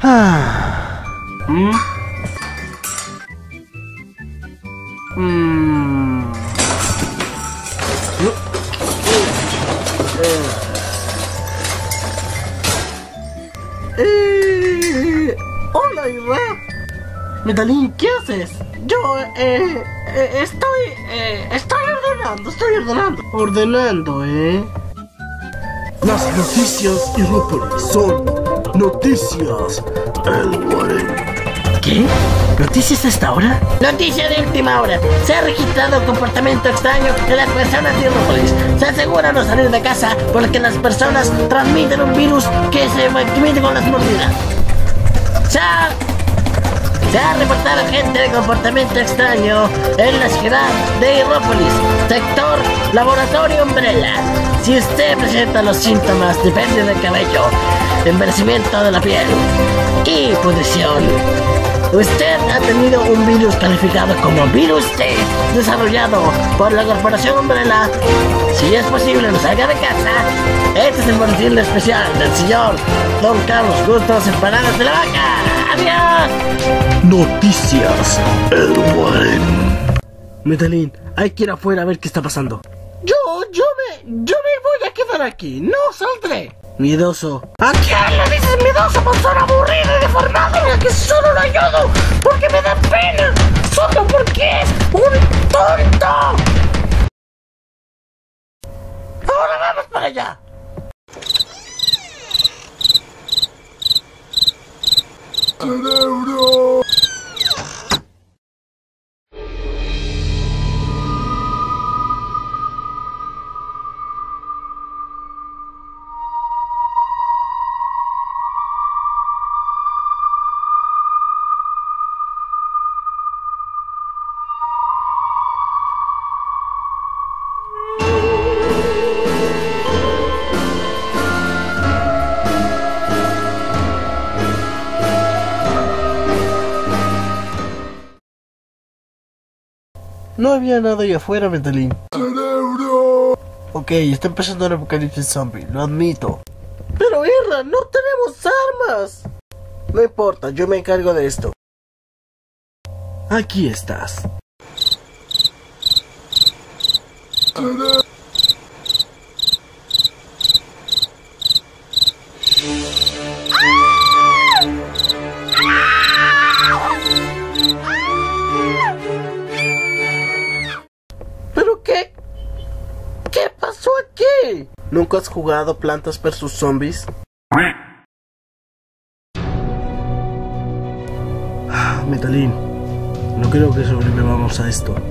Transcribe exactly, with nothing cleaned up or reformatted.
Ah. ¿Mm? Mm. Eh, hola, Isra. Medellín, ¿qué haces? Yo, eh, eh estoy, eh, estoy ordenando, estoy ordenando. Ordenando, ¿eh? Las noticias Irrópolis son noticias El Warren. ¿Qué? ¿Noticias a esta hora? Noticia de última hora. Se ha registrado un comportamiento extraño de las personas de Irrópolis. Se asegura no salir de casa porque las personas transmiten un virus que se transmite con las mordidas. Se ha, se ha reportado gente de comportamiento extraño en la ciudad de Irrópolis, sector Laboratorio Umbrella. Si usted presenta los síntomas de pérdida de cabello, envejecimiento de la piel y pudrición, usted ha tenido un virus calificado como Virus T, desarrollado por la Corporación Umbrella. Si es posible, no salga de casa. Este es el boletín especial del señor Don Carlos Gustos Empanadas de la Vaca. ¡Adiós! Noticias El Warren. Medellín, hay que ir afuera a ver qué está pasando. Yo, yo me, yo me voy a quedar aquí. No saldré. Miedoso. ¿A quién le dices miedoso, persona aburrida y deformada? Que solo lo ayudo porque me da pena. Solo porque es un tonto. Ahora vamos para allá. Cerebro. No había nada ahí afuera, Medellín. Cerebro. Ok, está empezando el apocalipsis zombie, lo admito. Pero Irra, no tenemos armas. No importa, yo me encargo de esto. Aquí estás. Cerebro. ¿Pero qué? ¿Qué pasó aquí? ¿Nunca has jugado Plantas versus Zombies? Ah, Medellín, no creo que sobrevivamos a esto.